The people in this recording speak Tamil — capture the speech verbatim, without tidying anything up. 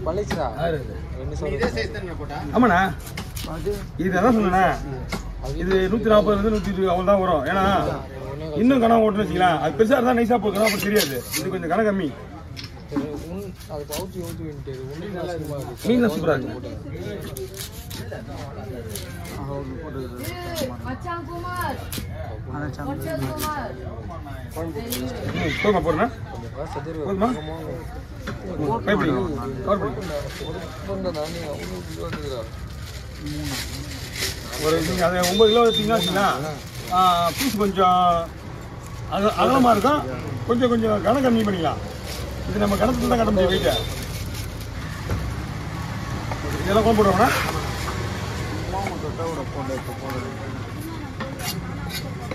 பழைச்சா ஆமாண்ணா இது அதான் சொன்னேண்ணா இது நூற்றி நாற்பதுலேருந்து நூற்றி இருபது அவ்வளோ தான் வரும் ஏன்னா இன்னும் கணம் ஓட்டுன்னு வச்சுக்கலாம் அது பெருசாக இருந்தால் நைஸாக போகுதுன்னா அப்படி தெரியாது இது கொஞ்சம் கணம் கம்மி மீன் சூப்பராக இருக்கு போதுமா போடுறேண்ணா போதுமா ஒரு நீங்கள் அதை ஒம்பது கிலோ வச்சிங்கன்னா வச்சுக்கலாம் பீஸ் கொஞ்சம் அக அகலமாக இருக்கும் கொஞ்சம் கொஞ்சம் கணம் கம்மி பண்ணிக்கலாம் இது நம்ம கணத்துல தான் கட்ட முடியும் வெயிட்டை இதெல்லாம் கொண்டு போடுவோம்னா